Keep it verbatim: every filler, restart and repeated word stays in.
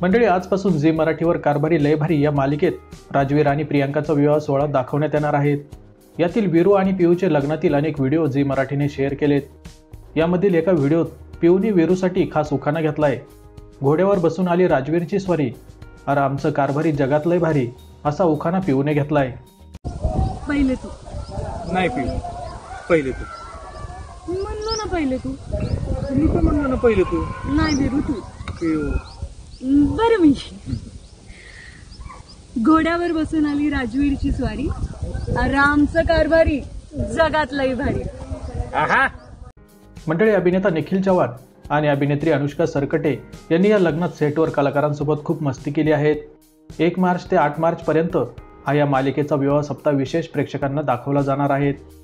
मंडळी, आजपासून झी मराठीवर कारभारी लय भारी या मालिकेत राजवीर आणि प्रियांकाचा विवाह सोहळा दाखवण्यात येणार आहेत. यातील वीरू आणि पियूचे लग्नातील अनेक व्हिडिओ झी मराठीने शेअर केलेत. यामधील एका व्हिडिओत पियूने वीरूसाठी खास उखाणा घेतलाय. घोड्यावर बसून आली राजवीरची स्वारी, अरे आमचं कारभारी जगात लय भारी, असा उखाणा पियूने घेतलाय. पहिले तू. नाही पिऊ, पहिले तू म्हणलो ना पहिले तू. मी तर म्हणलो ना पहिले तू. नाही वीरू तू. पिऊ बरं मी. घोड्यावर बसून आली राजवीरची स्वारी, आरामचं कारभारी जगात लई भारी. आहा. मंडळी, अभिनेता निखिल चव्हाण आणि अभिनेत्री अनुष्का सरकटे यांनी या लग्नात सेटवर कलाकारांसोबत खूप मस्ती केली आहे. एक मार्च ते आठ मार्च पर्यंत हा या मालिकेचा विवाह सप्ताह विशेष प्रेक्षकांना दाखवला जाणार आहे.